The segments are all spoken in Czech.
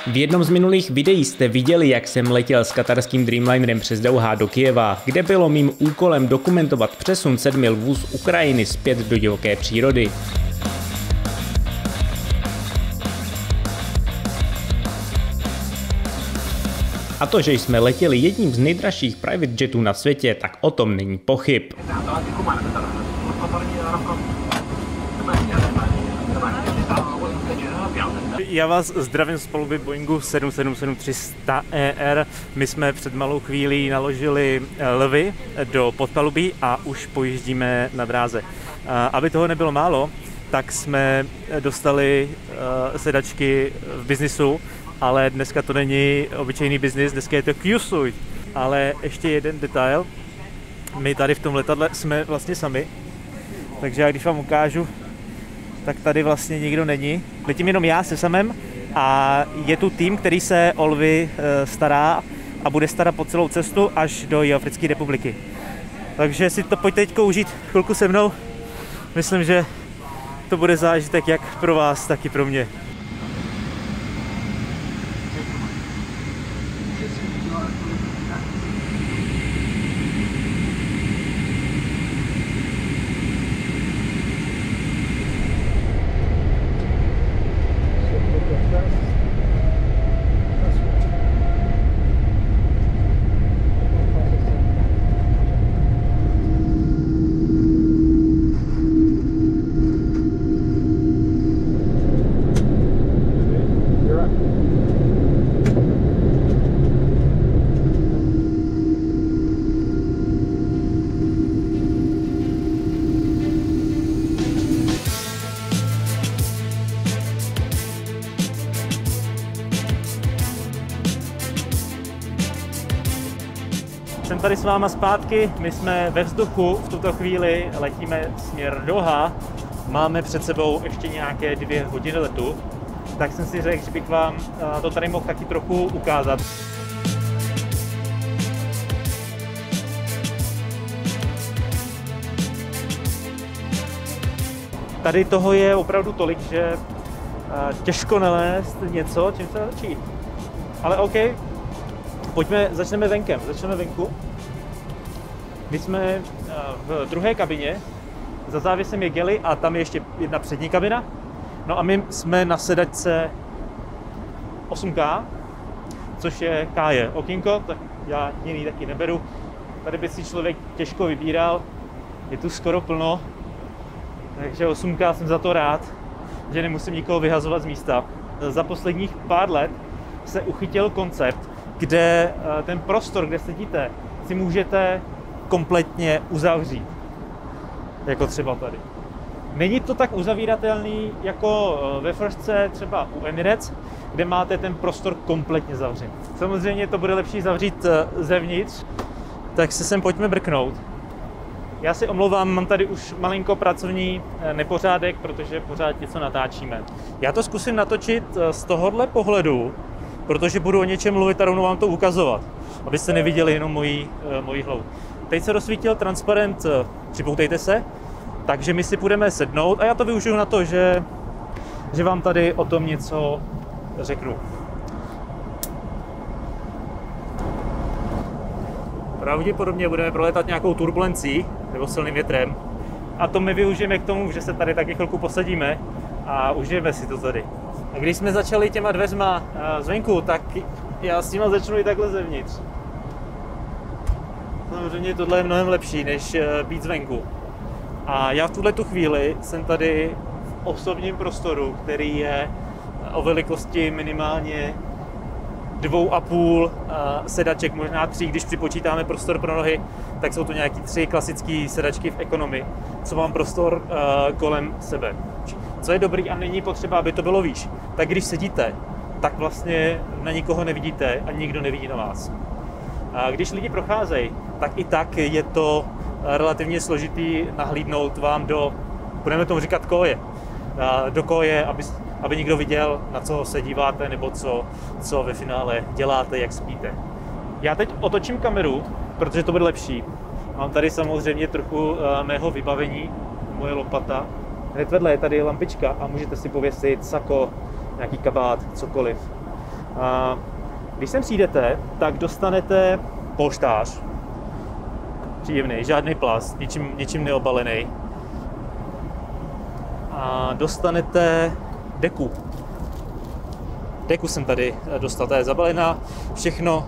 V jednom z minulých videí jste viděli, jak jsem letěl s katarským Dreamlinerem přes Dauhá do Kyjeva, kde bylo mým úkolem dokumentovat přesun 7 lvů z Ukrajiny zpět do divoké přírody. A to, že jsme letěli jedním z nejdražších private jetů na světě, tak o tom není pochyb. Já vás zdravím z paluby Boeingu 777-300ER. My jsme před malou chvílí naložili lvy do podpalubí a už pojíždíme na dráze. Aby toho nebylo málo, tak jsme dostali sedačky v biznisu, ale dneska to není obyčejný biznis, dneska je to Q-Suite. Ale ještě jeden detail, my tady v tom letadle jsme vlastně sami, takže já když vám ukážu, tak tady vlastně nikdo není. Letím jenom já se samem a je tu tým, který se o lvy stará a bude starat po celou cestu až do Jihoafrické republiky. Takže si to pojďte teď užít chvilku se mnou. Myslím, že to bude zážitek jak pro vás, tak i pro mě. Jsem tady s váma zpátky, my jsme ve vzduchu, v tuto chvíli letíme směr Dauhá, máme před sebou ještě nějaké 2 hodiny letu, tak jsem si řekl, že bych vám to tady mohl taky trochu ukázat. Tady toho je opravdu tolik, že těžko nalézt něco, čím se začít. Ale OK. Začneme venku. My jsme v druhé kabině, za závěsem je galley a tam je ještě jedna přední kabina. No a my jsme na sedačce 8K, což je K je okýnko, tak já jiný taky neberu. Tady by si člověk těžko vybíral, je tu skoro plno, takže 8K jsem za to rád, že nemusím nikoho vyhazovat z místa. Za posledních pár let se uchytil koncept, kde ten prostor, kde sedíte, si můžete kompletně uzavřít. Jako třeba tady. Není to tak uzavíratelný jako ve Firstce, třeba u Emirates, kde máte ten prostor kompletně zavřený. Samozřejmě to bude lepší zavřít zevnitř, tak se sem pojďme brknout. Já si omlouvám, mám tady už malinko pracovní nepořádek, protože pořád něco natáčíme. Já to zkusím natočit z tohohle pohledu, protože budu o něčem mluvit a rovnou vám to ukazovat, abyste neviděli jenom moji hlavu. Teď se rozsvítil transparent, připoutejte se, takže my si půjdeme sednout a já to využiju na to, že vám tady o tom něco řeknu. Pravděpodobně budeme prolétat nějakou turbulencí nebo silným větrem a to my využijeme k tomu, že se tady taky chvilku posadíme a užijeme si to tady. A když jsme začali těma dveřma zvenku, tak já s nima začnu i takhle zevnitř. Samozřejmě tohle je mnohem lepší, než být zvenku. A já v tuhletu chvíli jsem tady v osobním prostoru, který je o velikosti minimálně 2,5 sedaček, možná 3, když připočítáme prostor pro nohy, tak jsou to nějaký 3 klasické sedačky v ekonomii, co mám prostor kolem sebe. Co je dobrý a není potřeba, aby to bylo výš, tak když sedíte, tak vlastně na nikoho nevidíte a nikdo nevidí na vás. A když lidi procházejí, tak i tak je to relativně složitý nahlídnout vám do, budeme tomu říkat koje, do koje, aby někdo viděl, na co se díváte nebo co ve finále děláte, jak spíte. Já teď otočím kameru, protože to bude lepší. Mám tady samozřejmě trochu mého vybavení, moje lopata. Hned vedle je tady lampička a můžete si pověsit sako, nějaký kabát, cokoliv. Když sem přijdete, tak dostanete polštář. Příjemný, žádný plast, ničím neobalený. A dostanete deku. Deku jsem tady dostal, ta je zabalená, všechno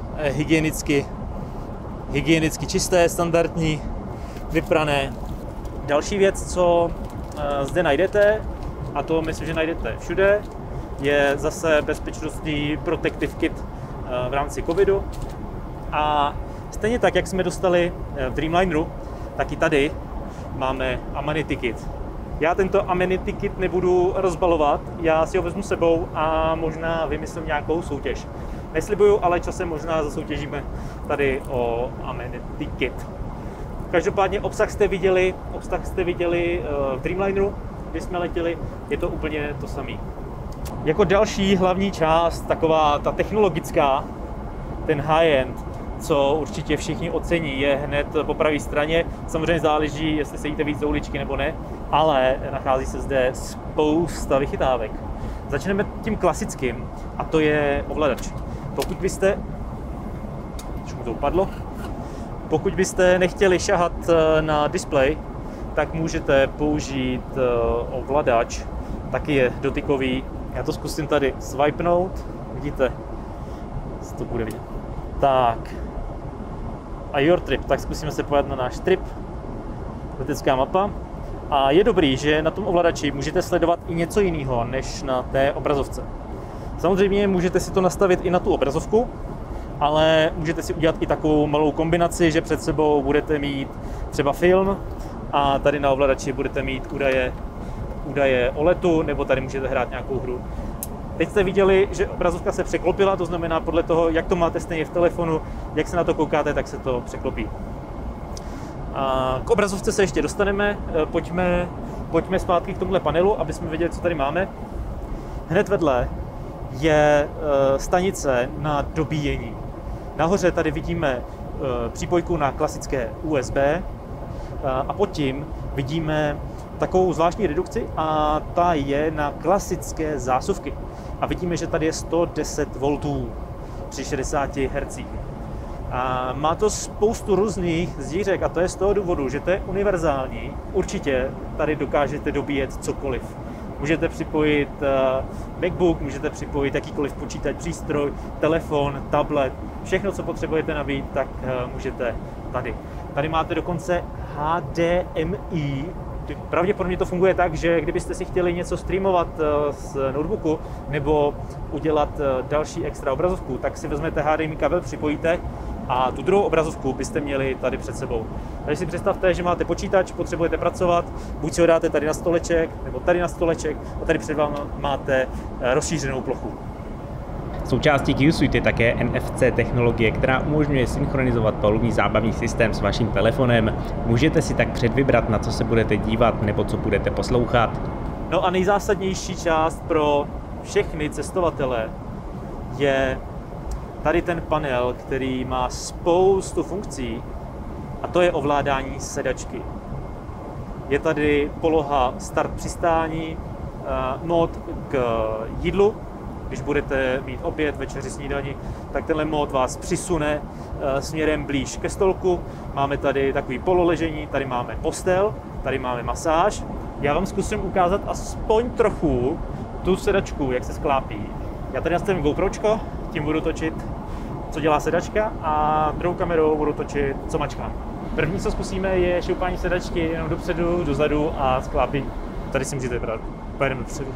hygienicky čisté, standardní, vyprané. Další věc, co zde najdete, a to myslím, že najdete všude, je zase bezpečnostní protective kit v rámci covidu. A stejně tak, jak jsme dostali v Dreamlineru, tak i tady máme amenity kit. Já tento amenity kit nebudu rozbalovat, já si ho vezmu sebou a možná vymyslím nějakou soutěž. Neslibuju, ale časem možná zasoutěžíme tady o amenity kit. Každopádně obsah jste viděli v Dreamlineru, když jsme letěli, je to úplně to samé. Jako další hlavní část, taková ta technologická, ten high-end, co určitě všichni ocení, je hned po pravé straně. Samozřejmě záleží, jestli se jdete víc do uličky nebo ne, ale nachází se zde spousta vychytávek. Začneme tím klasickým, a to je ovladač. Pokud byste nechtěli šahat na displej, tak můžete použít ovladač, taky je dotykový. Já to zkusím tady swipenout, vidíte, co to bude vidět. Tak, a your trip, tak zkusíme se podívat na náš trip, letecká mapa. A je dobrý, že na tom ovladači můžete sledovat i něco jiného, než na té obrazovce. Samozřejmě můžete si to nastavit i na tu obrazovku, ale můžete si udělat i takovou malou kombinaci, že před sebou budete mít třeba film a tady na ovladači budete mít údaje o letu, nebo tady můžete hrát nějakou hru. Teď jste viděli, že obrazovka se překlopila, to znamená podle toho, jak to máte stejně v telefonu, jak se na to koukáte, tak se to překlopí. A k obrazovce se ještě dostaneme, pojďme zpátky k tomuhle panelu, aby jsme věděli, co tady máme. Hned vedle je stanice na dobíjení. Nahoře tady vidíme přípojku na klasické USB a pod tím vidíme takovou zvláštní redukci a ta je na klasické zásuvky. A vidíme, že tady je 110 V při 60 Hz. A má to spoustu různých zdířek a to je z toho důvodu, že to je univerzální. Určitě tady dokážete dobíjet cokoliv. Můžete připojit MacBook, můžete připojit jakýkoliv počítač, přístroj, telefon, tablet, všechno, co potřebujete nabít, tak můžete tady. Tady máte dokonce HDMI. Pravděpodobně to funguje tak, že kdybyste si chtěli něco streamovat z notebooku nebo udělat další extra obrazovku, tak si vezmete HDMI kabel, připojíte a tu druhou obrazovku byste měli tady před sebou. Takže si představte, že máte počítač, potřebujete pracovat, buď si ho dáte tady na stoleček, nebo tady na stoleček a tady před vámi máte rozšířenou plochu. Součástí Q-Suite je také NFC technologie, která umožňuje synchronizovat palubní zábavní systém s vaším telefonem. Můžete si tak předvybrat, na co se budete dívat nebo co budete poslouchat. No a nejzásadnější část pro všechny cestovatele je tady ten panel, který má spoustu funkcí, a to je ovládání sedačky. Je tady poloha start přistání, mód k jídlu. Když budete mít oběd, večeři, snídani, tak tenhle mód vás přisune směrem blíž ke stolku. Máme tady takový pololežení, tady máme postel, tady máme masáž. Já vám zkusím ukázat aspoň trochu tu sedačku, jak se sklápí. Já tady nastavím GoPročko, tím budu točit, co dělá sedačka, a druhou kamerou budu točit, co mačkám. První, co zkusíme, je šoupání sedačky jenom dopředu, dozadu a sklápění. Tady si můžete vybrat. Pojedeme dopředu.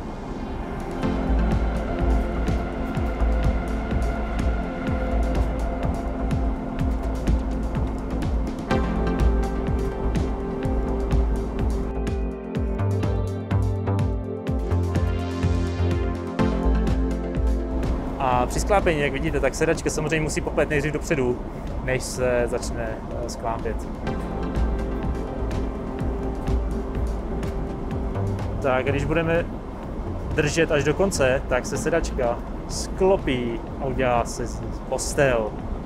A při sklápění, jak vidíte, tak sedačka samozřejmě musí poplet nejdřív dopředu, než se začne sklápět. Tak když budeme držet až do konce, tak se sedačka sklopí a udělá se z ní postel.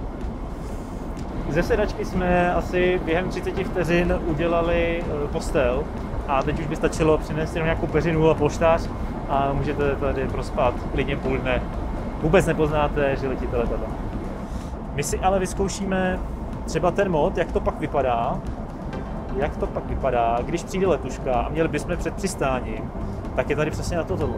Ze sedačky jsme asi během 30 vteřin udělali postel a teď už by stačilo přinést jenom nějakou peřinu a polštář a můžete tady prospat klidně půl dne. Vůbec nepoznáte, že letíte letadla. My si ale vyzkoušíme třeba ten mod, jak to pak vypadá, když přijde letuška a měli bychom před přistáním, tak je tady přesně na tohle.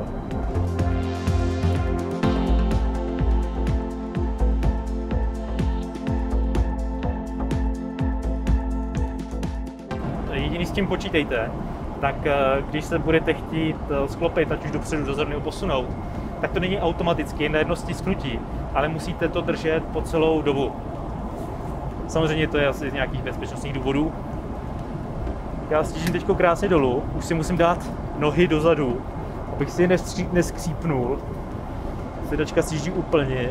Jediný s tím počítejte, tak když se budete chtít sklopit, ať už dopředu, dozadu nebo posunout, tak to není automaticky na jedno stisknutí, ale musíte to držet po celou dobu. Samozřejmě to je asi z nějakých bezpečnostních důvodů. Já stížím teď krásně dolů, už si musím dát nohy dozadu, abych si je neskřípnul. Sedačka sjíždí úplně.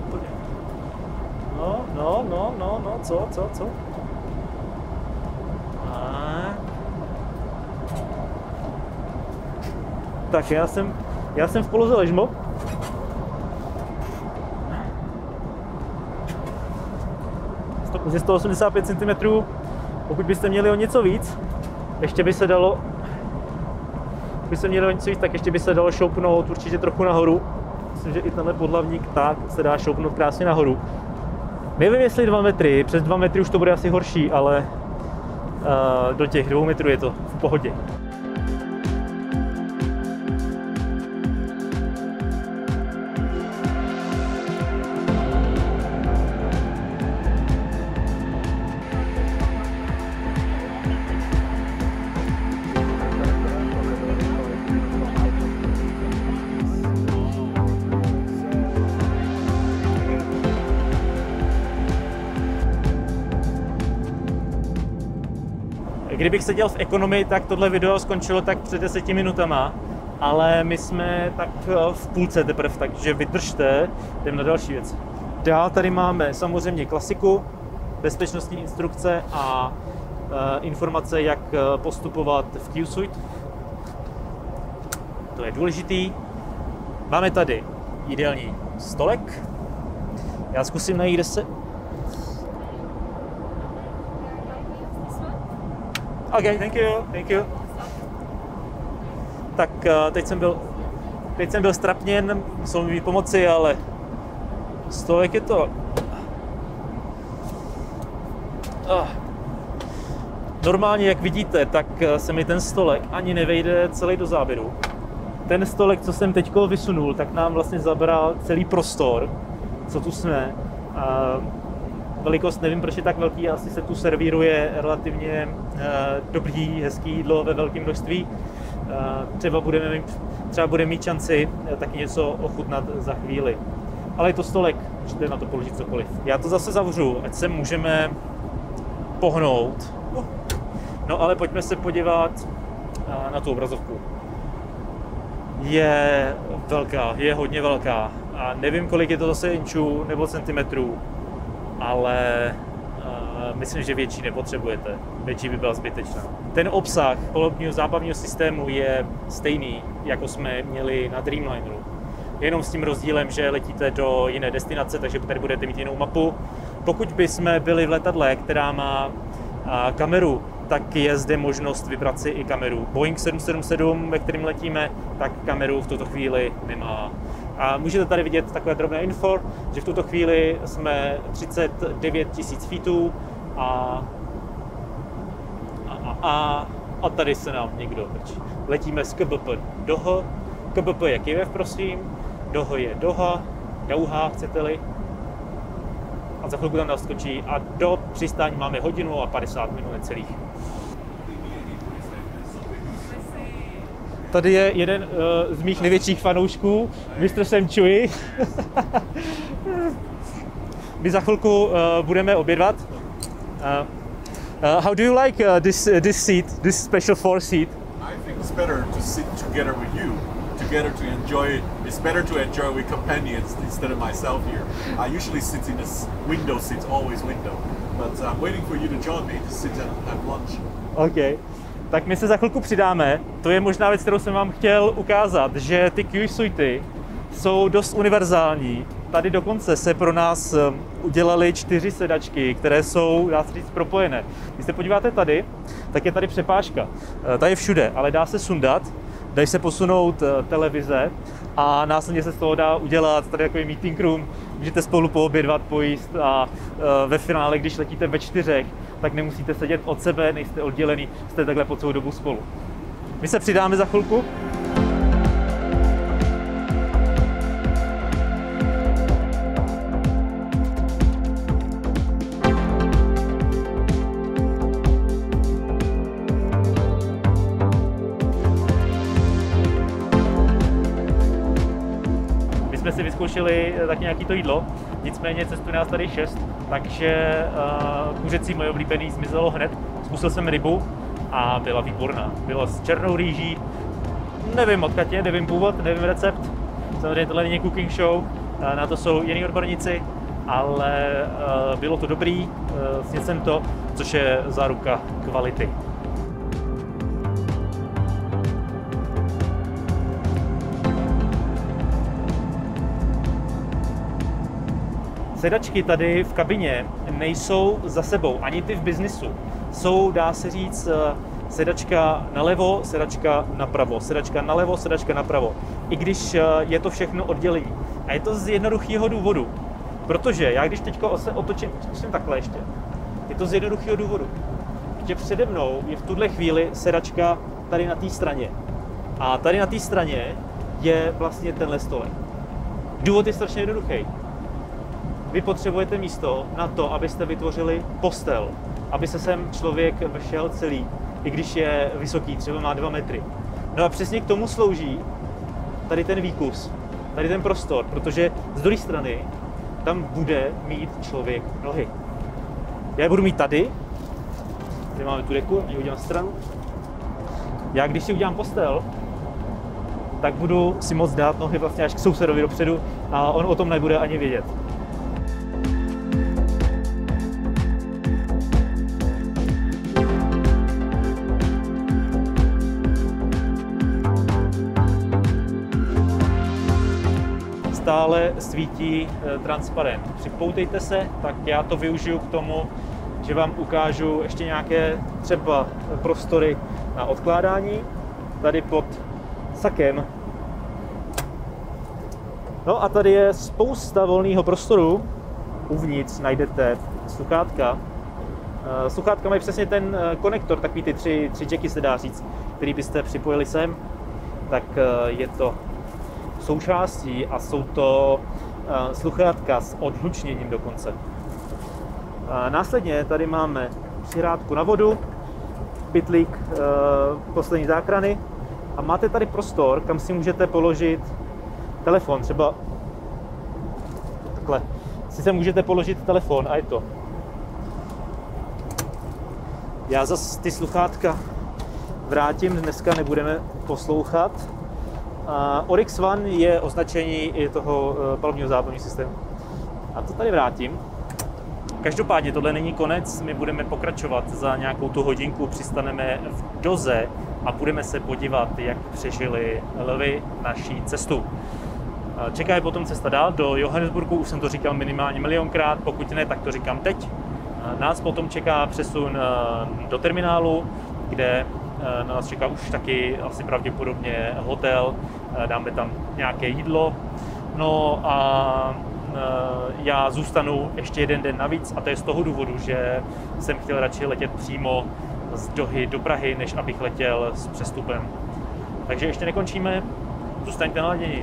No, co? Tak já jsem v poloze ležmo. Ze 185 cm, pokud byste měli o něco víc, ještě by se dalo, tak ještě by se dalo šoupnout určitě trochu nahoru. Myslím, že i tenhle podlavník tak se dá šoupnout krásně nahoru. Nevím, jestli 2 metry, přes 2 metry už to bude asi horší, ale do těch 2 metrů je to v pohodě. Kdybych seděl v ekonomii, tak tohle video skončilo tak před 10 minutama, ale my jsme tak v půlce teprve, takže vydržte, jdem na další věc. Dál tady máme samozřejmě klasiku, bezpečnostní instrukce a informace, jak postupovat v Q-Suite. To je důležitý. Máme tady jídelní stolek. Já zkusím najít, kde se... OK, thank you. Tak teď jsem byl strapněn, musel mi pomoci, ale stolek je to... Normálně, jak vidíte, tak se mi ten stolek ani nevejde celý do záběru. Ten stolek, co jsem teď vysunul, tak nám vlastně zabral celý prostor, co tu jsme. Velikost nevím, proč je tak velký, asi se tu servíruje relativně dobrý, hezký jídlo ve velkém množství. Třeba budeme mít šanci taky něco ochutnat za chvíli. Ale je to stolek, můžete na to položit cokoliv. Já to zase zavřu, ať se můžeme pohnout. No ale pojďme se podívat na tu obrazovku. Je velká, je hodně velká. A nevím, kolik je to zase inčů nebo centimetrů, ale myslím, že větší nepotřebujete. Větší by byla zbytečná. Ten obsah palubního zábavního systému je stejný, jako jsme měli na Dreamlineru. Jenom s tím rozdílem, že letíte do jiné destinace, takže tady budete mít jinou mapu. Pokud bychom byli v letadle, která má kameru, tak je zde možnost vybrat si i kameru. Boeing 777, ve kterém letíme, tak kameru v tuto chvíli nemá. A můžete tady vidět takové drobné info, že v tuto chvíli jsme 39 000 feetů a tady se nám někdo vrčí. Letíme z KBP Doha. KBP je Kyjev, prosím. Doha je Dauha, chcete-li. A za chvilku tam naskočí a do přistání máme 1 hodinu a 50 minut necelých. Tady je jeden z mých největších fanoušků, Mr. Sam Chui. My za chvilku budeme obědvat. How do you like this seat, this special 4 seat? I think it's better to sit together with you, together to enjoy. It's better to enjoy with companions instead of myself here. I usually sit in the window seat, always window, but I'm waiting for you to join me to sit and have lunch. Okay. Tak my se za chvilku přidáme. To je možná věc, kterou jsem vám chtěl ukázat, že ty Q-Suity jsou dost univerzální. Tady dokonce se pro nás udělaly 4 sedačky, které jsou, dá se říct, propojené. Když se podíváte tady, tak je tady přepážka. Ta je všude, ale dá se sundat, dají se posunout televize a následně se z toho dá udělat tady takový meeting room, můžete spolu poobědvat, pojíst a ve finále, když letíte ve 4, tak nemusíte sedět od sebe, nejste oddělený, jste takhle po celou dobu spolu. My se přidáme za chvilku. Jsme si vyzkoušeli tak nějaký to jídlo, nicméně cestuje nás tady 6, takže kuřecí moje oblíbený zmizelo hned. Zkusil jsem rybu a byla výborná. Byla s černou rýží, nevím odkud je, nevím původ, nevím recept. Samozřejmě tohle není cooking show, na to jsou jiní odborníci, ale bylo to dobrý, snědl jsem to, což je záruka kvality. Sedačky tady v kabině nejsou za sebou, ani ty v biznisu. Jsou, dá se říct, sedačka nalevo, sedačka napravo, sedačka nalevo, sedačka napravo. I když je to všechno oddělení. A je to z jednoduchého důvodu. Protože já když teď se otočím takhle ještě, je to z jednoduchého důvodu. Že přede mnou je v tuhle chvíli sedačka tady na té straně. A tady na té straně je vlastně tenhle stolek. Důvod je strašně jednoduchý. Vy potřebujete místo na to, abyste vytvořili postel, aby se sem člověk vešel celý, i když je vysoký, třeba má 2 metry. No a přesně k tomu slouží tady ten výkus, tady ten prostor, protože z druhé strany tam bude mít člověk nohy. Já je budu mít tady máme tu deku, ji udělám stranu. Já když si udělám postel, tak budu si moct dát nohy vlastně až k sousedovi dopředu a on o tom nebude ani vědět. Stále svítí transparent. Připoutejte se, tak já to využiju k tomu, že vám ukážu ještě nějaké třeba prostory na odkládání. Tady pod sakem. No a tady je spousta volného prostoru. Uvnitř najdete sluchátka. Sluchátka mají přesně ten konektor, takový ty tři jacky se dá říct, který byste připojili sem. Tak je to součástí a jsou to sluchátka s odhlučněním dokonce. Následně tady máme přihrádku na vodu, pytlík poslední záchrany a máte tady prostor, kam si můžete položit telefon, třeba takhle. Si se můžete položit telefon a je to. Já zase ty sluchátka vrátím, dneska nebudeme poslouchat. Oryx One je označení i toho palubního zábavního systému. A to tady vrátím. Každopádně tohle není konec, my budeme pokračovat za nějakou tu hodinku, přistaneme v Doze a budeme se podívat, jak přežili lvy naší cestu. Čeká je potom cesta dál do Johannesburgu, už jsem to říkal minimálně milionkrát, pokud ne, tak to říkám teď. Nás potom čeká přesun do terminálu, kde na nás čeká už taky asi pravděpodobně hotel, dáme tam nějaké jídlo. No a já zůstanu ještě jeden den navíc a to je z toho důvodu, že jsem chtěl radši letět přímo z Dohy do Prahy, než abych letěl s přestupem. Takže ještě nekončíme, zůstaňte naladěni.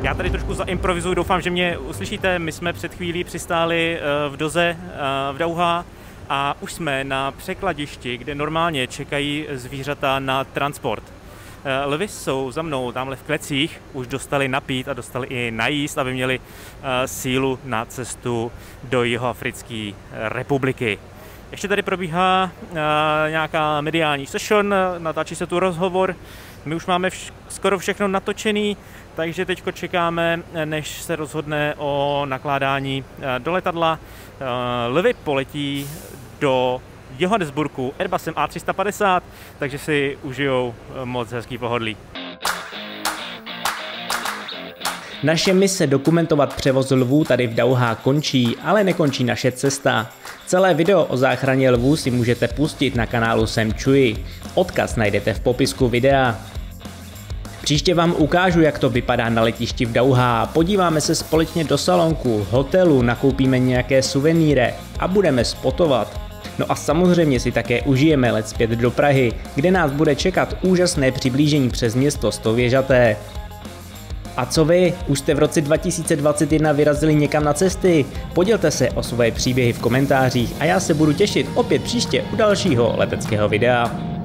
Já tady trošku zaimprovizuju, doufám, že mě uslyšíte. My jsme před chvílí přistáli v Doze v Dauhá a už jsme na překladišti, kde normálně čekají zvířata na transport. Lvy jsou za mnou tamhle v klecích, už dostali napít a dostali i najíst, aby měli sílu na cestu do Jihoafrické republiky. Ještě tady probíhá nějaká mediální session, natáčí se tu rozhovor. My už máme skoro všechno natočený, takže teď čekáme, než se rozhodne o nakládání do letadla. Lvy poletí do Johannesburgu Airbusem A350, takže si užijou moc hezký pohodlí. Naše mise dokumentovat převoz lvů tady v Dauhá končí, ale nekončí naše cesta. Celé video o záchraně lvů si můžete pustit na kanálu Sam Chui. Odkaz najdete v popisku videa. Příště vám ukážu, jak to vypadá na letišti v Dauhá. Podíváme se společně do salonku, hotelu, nakoupíme nějaké suvenýry a budeme spotovat. No a samozřejmě si také užijeme let zpět do Prahy, kde nás bude čekat úžasné přiblížení přes město Stověžaté. A co vy? Už jste v roce 2021 vyrazili někam na cesty? Podělte se o svoje příběhy v komentářích a já se budu těšit opět příště u dalšího leteckého videa.